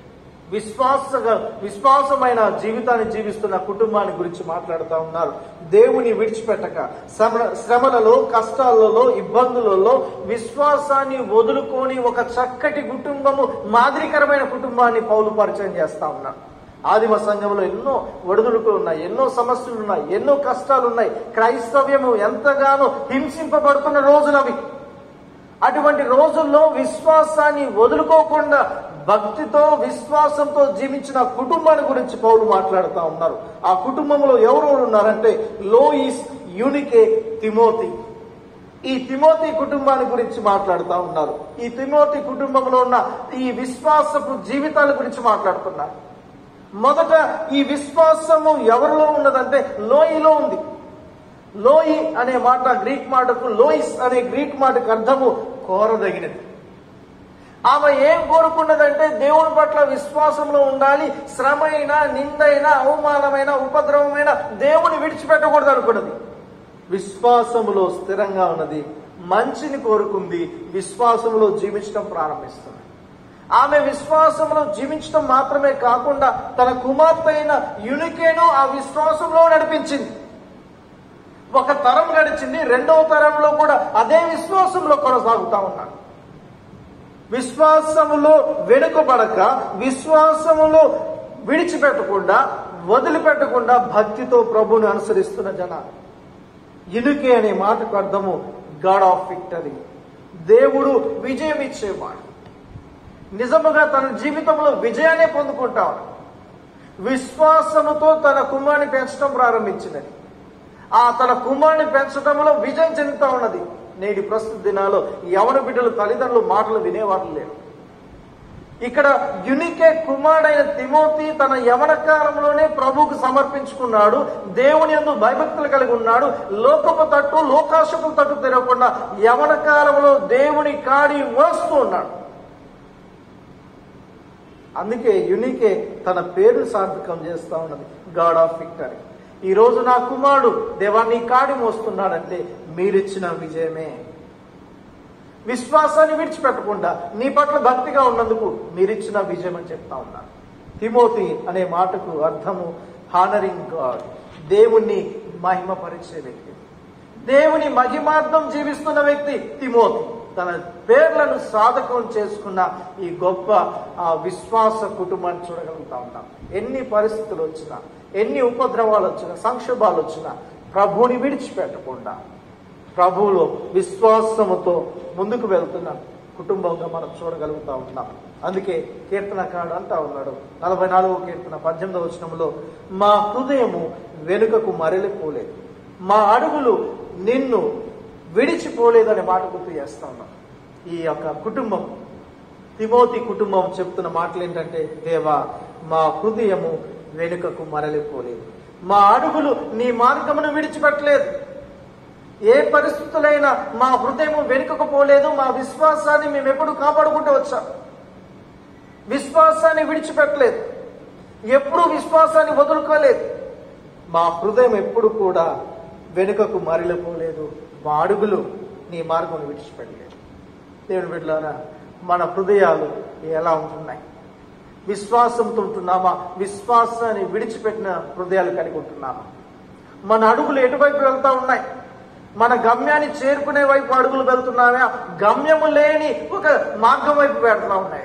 విశ్వాసమైన జీవితాన్ని జీవిస్తున్న కుటుంబాన్ని గురించి మాట్లాడుతూ ఉన్నారు. దేవుని విడిచిపెట్టక శ్రమలలో, కష్టాలలో, ఇబ్బందులలో విశ్వాసాన్ని వదులుకొని ఒక చక్కటి కుటుంబము, మాదిరికరమైన కుటుంబాన్ని పౌలు పరిచయం చేస్తా ఉన్నారు. ఆదిమ సంఘంలో ఎన్నో ఒడిదుడుకులు ఉన్నాయి, ఎన్నో సమస్యలు ఉన్నాయి, ఎన్నో కష్టాలు ఉన్నాయి. క్రైస్తవ్యము ఎంతగానో హింసింపబడుతున్న రోజులవి. అటువంటి రోజుల్లో విశ్వాసాన్ని వదులుకోకుండా భక్తితో, విశ్వాసంతో జీవించిన కుటుంబాన్ని గురించి పౌలు మాట్లాడుతూ ఉన్నారు. ఆ కుటుంబంలో ఎవరెవరు ఉన్నారంటే లోయిస్, యూనికే, తిమోతి. ఈ తిమోతి కుటుంబాన్ని గురించి మాట్లాడుతూ ఉన్నారు. ఈ తిమోతి కుటుంబంలో ఉన్న ఈ విశ్వాసపు జీవితాల గురించి మాట్లాడుతున్నారు. మొదట ఈ విశ్వాసము ఎవరిలో ఉన్నదంటే లోయిలో ఉంది. లోయి అనే మాట గ్రీక్ మాటకు, లోయిస్ అనే గ్రీక్ మాటకు అర్థము కోరదగినది. ఆమె ఏం కోరుకున్నదంటే దేవుని పట్ల విశ్వాసంలో ఉండాలి, శ్రమైన, నిందైన, అవమానమైన, ఉపద్రవమైన దేవుని విడిచిపెట్టకూడదు అనుకున్నది. విశ్వాసములో స్థిరంగా ఉన్నది, మంచిని కోరుకుంది, విశ్వాసములో జీవించడం ప్రారంభిస్తుంది. ఆమె విశ్వాసంలో జీవించడం మాత్రమే కాకుండా తన కుమార్తె అయిన యూనికేను ఆ విశ్వాసంలో నడిపించింది. ఒక తరం గడిచింది, 2వ తరంలో కూడా అదే విశ్వాసంలో కొనసాగుతా ఉన్నాడు. విశ్వాసములో వెనుకబడక, విశ్వాసములో విడిచిపెట్టకుండా, వదిలిపెట్టకుండా భక్తితో ప్రభుని అనుసరిస్తున్న జనాలు. యూనికే అనే మాటకు అర్థము గాడ్ ఆఫ్ విక్టరీ, దేవుడు విజయం ఇచ్చేవాడు. నిజముగా తన జీవితంలో విజయాన్ని పొందుకుంటాడు. విశ్వాసముతో తన కుమారుని పెంచడం ప్రారంభించినది. ఆ తన కుమారుని పెంచడంలో విజయం చెందుతా ఉన్నది. నేటి ప్రస్తుత దినాల్లో యవన బిడ్డలు తల్లిదండ్రులు మాటలు వినేవారు లేరు. ఇక్కడ యూనికే కుమారుడైన తిమోతి తన యవన కాలంలోనే ప్రభువుకు సమర్పించుకున్నాడు. దేవుని యందు భయభక్తులు కలిగి ఉన్నాడు. లోకపు తట్టు, లోకాశపు తట్టు తిరగకుండా యవన కాలంలో దేవుని కాడి మోస్తూ ఉన్నాడు. అందుకే యూనికే తన పేరు సార్థకం చేస్తా ఉన్నది, గాడ్ ఆఫ్ విక్టరీ. ఈ రోజు నా కుమారుడు దేవా నీ కాడి మోస్తున్నాడంటే మీరిచ్చిన విజయమే. విశ్వాసాన్ని విడిచిపెట్టకుండా నీ పట్ల భక్తిగా ఉన్నందుకు మీరిచ్చిన విజయం అని చెప్తా ఉన్నారు. తిమోతి అనే మాటకు అర్థము హానరింగ్ గాడ్, దేవుణ్ణి మహిమపరిచే వ్యక్తి, దేవుని మహిమార్థం జీవిస్తున్న వ్యక్తి తిమోతి. తన పేర్లను సాధకం చేసుకున్న ఈ గొప్ప విశ్వాస కుటుంబాన్ని చూడగలుగుతా ఉన్నాం. ఎన్ని పరిస్థితులు వచ్చినా, ఎన్ని ఉపద్రవాలు వచ్చినా, సంక్షోభాలు వచ్చినా ప్రభువుని విడిచిపెట్టకుండా ప్రభువులో విశ్వాసముతో ముందుకు వెళ్తున్న కుటుంబంగా మనం చూడగలుగుతా ఉన్నాం. అందుకే కీర్తనకారుడు అంటా ఉన్నాడు 44వ కీర్తన 18వ వచనంలో, మా హృదయము వెనుకకు మరలిపోలేదు, మా అడుగులు నిన్ను విడిచిపోలేదనే మాట గుర్తు చేస్తా ఉన్నాం. ఈ యొక్క కుటుంబం, తిమోతి కుటుంబం చెప్తున్న మాటలు ఏంటంటే, దేవా మా హృదయము వెనుకకు మరలిపోలేదు, మా అడుగులు నీ మార్గమును విడిచిపెట్టలేదు. ఏ పరిస్థితులైనా మా హృదయం వెనుకకు పోలేదు. మా విశ్వాసాన్ని మేము ఎప్పుడు కాపాడుకుంటూ వచ్చాం, విశ్వాసాన్ని విడిచిపెట్టలేదు, ఎప్పుడు విశ్వాసాన్ని వదులుకోలేదు. మా హృదయం ఎప్పుడు కూడా వెనుకకు మరలిపోలేదు, మా అడుగులు నీ మార్గం విడిచిపెట్టలేదు. దేవుని బిడ్డలారా, మన హృదయాలు ఎలా ఉంటున్నాయి? విశ్వాసంతో ఉంటున్నామా? విశ్వాసాన్ని విడిచిపెట్టిన హృదయాలు కలిగి ఉంటున్నామా? మన అడుగులు ఎటువైపు వెళ్తా ఉన్నాయి? మన గమ్యాన్ని చేరుకునే వైపు అడుగులు వెళ్తున్నాయా? గమ్యము లేని ఒక మార్గం వైపు వెళ్తా ఉన్నాయా?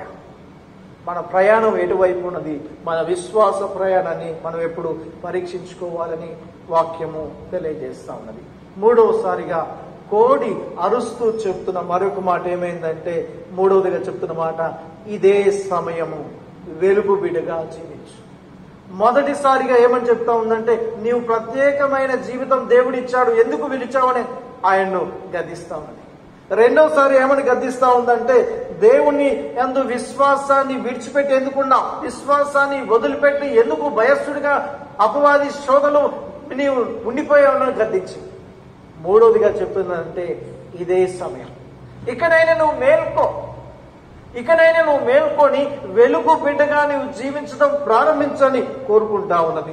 మన ప్రయాణం ఎటువైపు ఉన్నది? మన విశ్వాస ప్రయాణాన్ని మనం ఎప్పుడు పరీక్షించుకోవాలని వాక్యము తెలియజేస్తా ఉన్నది. మూడవసారిగా కోడి అరుస్తూ చెప్తున్న మరొక మాట ఏమైందంటే, మూడవదిగా చెప్తున్న మాట, ఇదే సమయము వెలుగు బిడ్డగా జీవించు. మొదటిసారిగా ఏమని చెప్తా ఉందంటే, నీవు ప్రత్యేకమైన జీవితం దేవుడిచ్చాడు, ఎందుకు పిలిచావని ఆయన్ను గద్దిస్తా ఉన్నది. రెండోసారి ఏమని గద్దిస్తా ఉందంటే, దేవుణ్ణి యందు విశ్వాసాన్ని విడిచిపెట్టి ఎందుకున్నావు, విశ్వాసాన్ని వదిలిపెట్టి ఎందుకు భయస్థుడిగా అపవాది శోధలు నీవు ఉండిపోయావని గద్దించి. మూడోదిగా చెప్తుందంటే, ఇదే సమయం, ఇకనైనా నువ్వు మేల్కో, ఇకనైనా నువ్వు మేల్కొని వెలుగు బిడ్డగా నువ్వు జీవించడం ప్రారంభించని కోరుకుంటా ఉన్నది.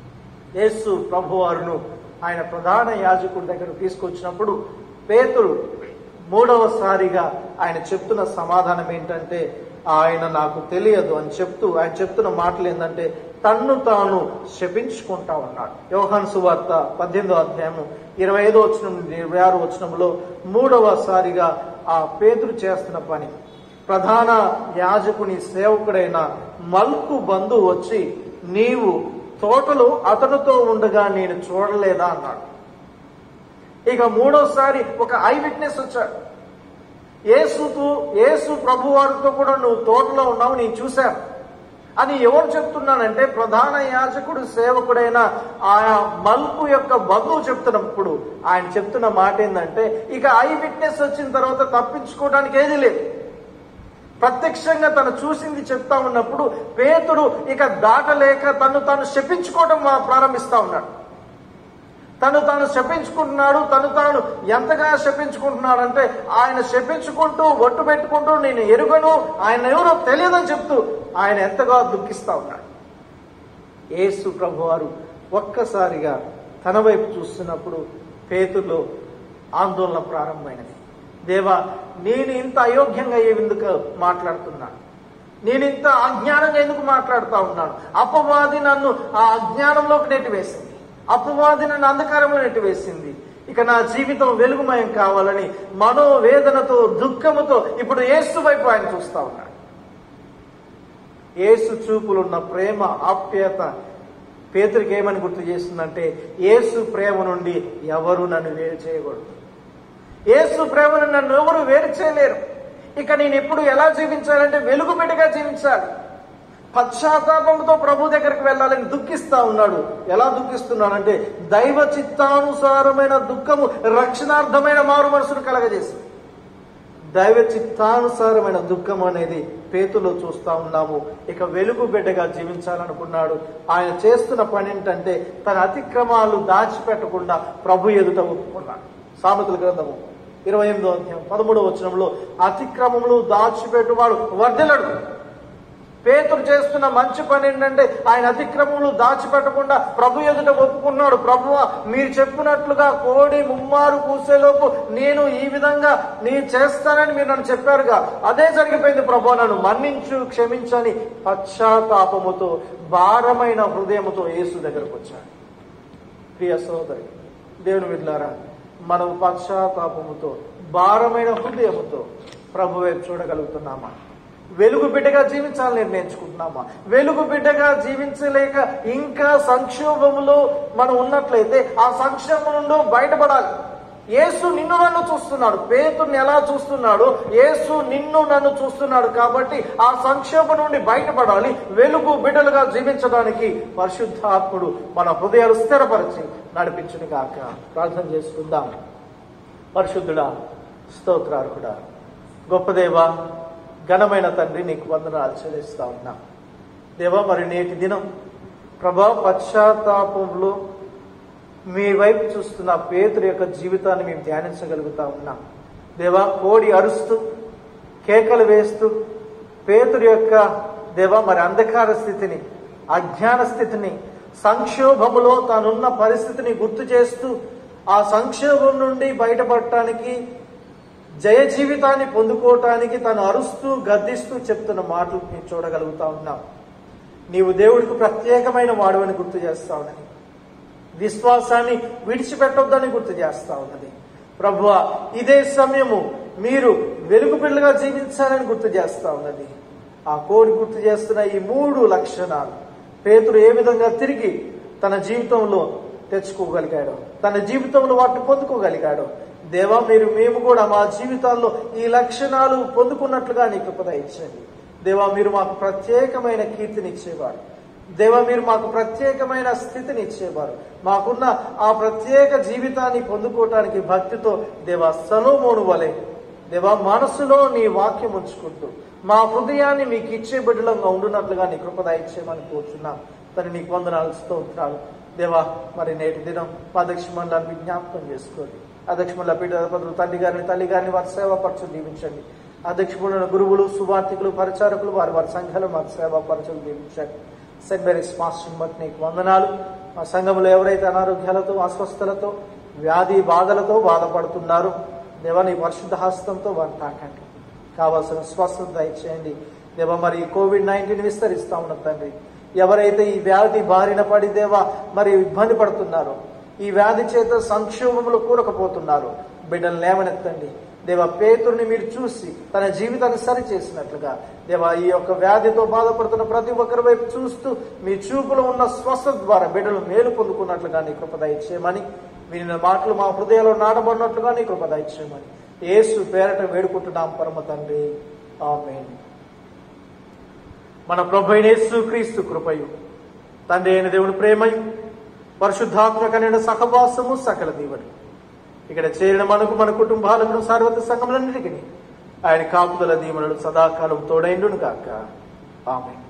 యేసు ప్రభువారును ఆయన ప్రధాన యాజకుడి దగ్గర తీసుకొచ్చినప్పుడు పేతురు మూడవసారిగా ఆయన చెప్తున్న సమాధానం ఏంటంటే, ఆయన నాకు తెలియదు అని చెప్తూ ఆయన చెప్తున్న మాటలు ఏంటంటే, తన్ను తాను శపించుకుంటా ఉన్నాడు. యోహాను సువార్త 18వ అధ్యాయము 25వ వచనం నుండి 26వ వచనంలో మూడవసారిగా ఆ పేతురు చేస్తున్న పని, ప్రధాన యాజకుని సేవకుడైన మల్కు బంధువు వచ్చి, నీవు తోటలో అతనితో ఉండగా నేను చూడలేదా అన్నాడు. ఇక మూడోసారి ఒక ఐ విట్నెస్ వచ్చాడు. యేసు ప్రభు వారితో కూడా నువ్వు తోటలో ఉన్నావు, నేను చూశాను అని ఎవరు చెప్తున్నానంటే, ప్రధాన యాజకుడు సేవకుడైన ఆ మల్కు యొక్క బంధువు చెప్తున్నప్పుడు ఆయన చెప్తున్న మాట ఏంటంటే, ఇక ఐ విట్నెస్ వచ్చిన తర్వాత తప్పించుకోవడానికి ఏది లేదు. ప్రత్యక్షంగా తను చూసింది చెప్తా ఉన్నప్పుడు పేతురు ఇక దాటలేక తను తాను శపించుకోవడం ప్రారంభిస్తా ఉన్నాడు. తను తాను శపించుకుంటున్నాడు. తను తాను ఎంతగా శపించుకుంటున్నాడంటే, ఆయన శపించుకుంటూ ఒట్టు పెట్టుకుంటూ నేను ఎరుగను, ఆయన ఎవరో తెలియదని చెప్తూ ఆయన ఎంతగా దుఃఖిస్తా ఉన్నాడు. యేసు ప్రభువారు ఒక్కసారిగా తన వైపు చూస్తున్నప్పుడు పేతురులో ఆందోళన ప్రారంభమైనది. దేవా, నేను ఇంత అయోగ్యంగా ఎందుకు మాట్లాడుతున్నాను, నేను ఇంత అజ్ఞానంగా ఎందుకు మాట్లాడుతూ ఉన్నాను? అపవాది నన్ను ఆ అజ్ఞానంలోకి నెట్టివేసింది, అపవాది నన్ను అంధకారంలో నెట్టివేసింది. ఇక నా జీవితం వెలుగుమయం కావాలని మనోవేదనతో దుఃఖముతో ఇప్పుడు యేసు వైపు ఆయన చూస్తా ఉన్నాడు. యేసు చూపులున్న ప్రేమ ఆప్యాయత పేతురికి ఏమని గుర్తు చేస్తుందంటే, యేసు ప్రేమ నుండి ఎవరు నన్ను వేరు చేయకూడదు, యేసు ప్రేమను నన్ను ఎవరు వేరు చేయలేరు. ఇక నేను ఎప్పుడు ఎలా జీవించాలంటే వెలుగు బిడ్డగా జీవించాలి, పశ్చాత్తాపంతో ప్రభు దగ్గరికి వెళ్ళాలని దుఃఖిస్తా ఉన్నాడు. ఎలా దుఃఖిస్తున్నాడంటే, దైవ చిత్తానుసారమైన దుఃఖము రక్షణార్థమైన మారు మనసును కలగజేసింది. దైవ చిత్తానుసారమైన దుఃఖం అనేది పేతులో చూస్తా ఉన్నాము. ఇక వెలుగు బిడ్డగా జీవించాలనుకున్నాడు. ఆయన చేస్తున్న పని ఏంటంటే, తన అతిక్రమాలు దాచిపెట్టకుండా ప్రభు ఎదుట ఒప్పుకున్నాడు. సామెతల గ్రంథము 28వ అధ్యాయం 13వ వచనంలో, అతిక్రమములు దాచిపెట్టువాడు వర్ధిల్లడు, పేతురు చేస్తున్న మంచి పని ఏంటంటే ఆయన అతిక్రమములు దాచిపెట్టకుండా ప్రభు ఎదుట ఒప్పుకున్నాడు. ప్రభువా, మీరు చెప్పినట్లుగా కోడి ముమ్మారు కూసేలోపు నేను ఈ విధంగా చేస్తానని మీరు నన్ను చెప్పారుగా, అదే జరిగిపోయింది ప్రభు, నన్ను మన్నించు, క్షమించని పశ్చాత్తాపముతో భారమైన హృదయముతో యేసు దగ్గరకు వచ్చాడు. ప్రియ సోదరి, దేవుని బిడ్డలారా, మనం పశ్చాత్తాపముతో భారమైన హృదయముతో ప్రభు వైపు చూడగలుగుతున్నామా? వెలుగు బిడ్డగా జీవించాలని నిర్ణయించుకుంటున్నామా? వెలుగు బిడ్డగా జీవించలేక ఇంకా సంక్షోభములో మనం ఉన్నట్లయితే ఆ సంక్షోభం నుండి బయటపడాలి. యేసు నిన్ను నన్ను చూస్తున్నాడు. పేతుర్ని ఎలా చూస్తున్నాడు? యేసు నిన్ను నన్ను చూస్తున్నాడు. కాబట్టి ఆ సంక్షోభం నుండి బయటపడాలి. వెలుగు బిడ్డలుగా జీవించడానికి పరిశుద్ధాత్ముడు మన హృదయాలు స్థిరపరిచి నడిపించును గాక. ప్రార్థన చేసుకుందాం. పరిశుద్ధుడా, స్తోత్రార్హుడా, గొప్ప దేవా, ఘనమైన తండ్రి, నీకు వందనాలు చెల్లిస్తా ఉన్నా. దేవా, మరి నేటి దినం ప్రభా పశ్చాత్తాపంలో మీ వైపు చూస్తున్న పేతురు యొక్క జీవితాన్ని మేము ధ్యానించగలుగుతా ఉన్నాం. దేవా, కోడి అరుస్తూ కేకలు వేస్తూ పేతురు యొక్క దేవా మరి అంధకార స్థితిని, అజ్ఞాన స్థితిని, సంక్షోభములో తానున్న పరిస్థితిని గుర్తు చేస్తూ ఆ సంక్షోభం నుండి బయటపడటానికి, జయ జీవితాన్ని పొందుకోవటానికి తను అరుస్తూ గద్దిస్తూ చెప్తున్న మాటలు మేము చూడగలుగుతా ఉన్నాం. నీవు దేవుడికి ప్రత్యేకమైన వాడు అని గుర్తు చేస్తా ఉన్నది. విశ్వాసాన్ని విడిచిపెట్టొద్దని గుర్తు చేస్తా ఉన్నది. ప్రభువా, ఇదే సమయము మీరు వెలుగు పిల్లగా జీవించాలని గుర్తు చేస్తా ఉన్నది. ఆ కోడి గుర్తు చేస్తున్న ఈ 3 లక్షణాలు పేతురు ఏ విధంగా తిరిగి తన జీవితంలో తెచ్చుకోగలిగాడో, తన జీవితంలో వాటిని పొందుకోగలిగాడో, దేవా, మేము కూడా మా జీవితాల్లో ఈ లక్షణాలు పొందుకున్నట్లుగా నీ కృప ఇచ్చండి. దేవా, మీరు మాకు ప్రత్యేకమైన కీర్తిని ఇచ్చేవారు. దేవా, మీరు మాకు ప్రత్యేకమైన స్థితిని ఇచ్చేవారు. మాకున్న ఆ ప్రత్యేక జీవితాన్ని పొందుకోవటానికి భక్తితో దేవా సొలొమోను వలె దేవా మనస్సులో నీ వాక్యం ఉంచుకుంటూ మా హృదయాన్ని మీకు ఇచ్చే బిడ్డలంగా ఉండున్నట్లుగా నీ కృప ఇచ్చేయమని కోరుచున్నాం. తను నీకు వందనాలు, స్తోత్రాలు. దేవా, మరి నేటి దినం మా అధ్యక్ష మండలాన్ని జ్ఞాపకం చేసుకోండి. అధ్యక్ష మండల పీఠాధిపతులు తల్లి గారిని వారి సేవాపరచులు దీవించండి. అధ్యక్ష మండల గురువులు, సువార్థికులు, పరిచారకులు వారి సంఘాలు మాకు సేవాపరచులు దీవించండి. సెయింట్ మేరీస్ మాస్టర్ బట్టి నీకు వందనాలు. మా సంఘంలో ఎవరైతే అనారోగ్యాలతో, అస్వస్థలతో, వ్యాధి బాధలతో బాధపడుతున్నారో దేవా, నీ పరిశుద్ధ హస్తంతో వారిని తాకండి. కావాల్సిన స్వస్థత ఇచ్చేయండి. దేవా, మరి COVID-19 విస్తరిస్తా ఉన్న తండ్రి, ఎవరైతే ఈ వ్యాధి బారిన పడి దేవా మరి ఇబ్బంది పడుతున్నారో, ఈ వ్యాధి చేత సంక్షోభములు కూరకపోతున్నారు, బిడ్డలు లేవనెత్తండి. దేవా, పేతుర్ని మీరు చూసి తన జీవితాన్ని సరి చేసినట్లుగా దేవా ఈ యొక్క వ్యాధితో బాధపడుతున్న ప్రతి ఒక్కరి వైపు చూస్తూ మీ చూపులో ఉన్న స్వస్థత ద్వారా బిడ్డలు మేలు పొందుకున్నట్లుగా నీ కృప దయచేయమని, వినిన మాటలు మా హృదయంలో నాటబడినట్లుగా నీ కృప దయచేయమని యేసు పేరట వేడుకుంటున్నాం పరమ తండ్రి, ఆమేన్. మన ప్రభు అయిన యేసు క్రీస్తు కృపయు, తండ్రి అయిన దేవుని ప్రేమయు, పరిశుద్ధాత్మకమైన సహవాసము, సకల దీవెనలు ఇక్కడ చేరిన మనకు, మన కుటుంబాలను, సార్వత్రిక సంఘములన్నిటికీ ఆయన కాపుదల దీవెనలు సదాకాలం తోడైండును గాక. ఆమేన్.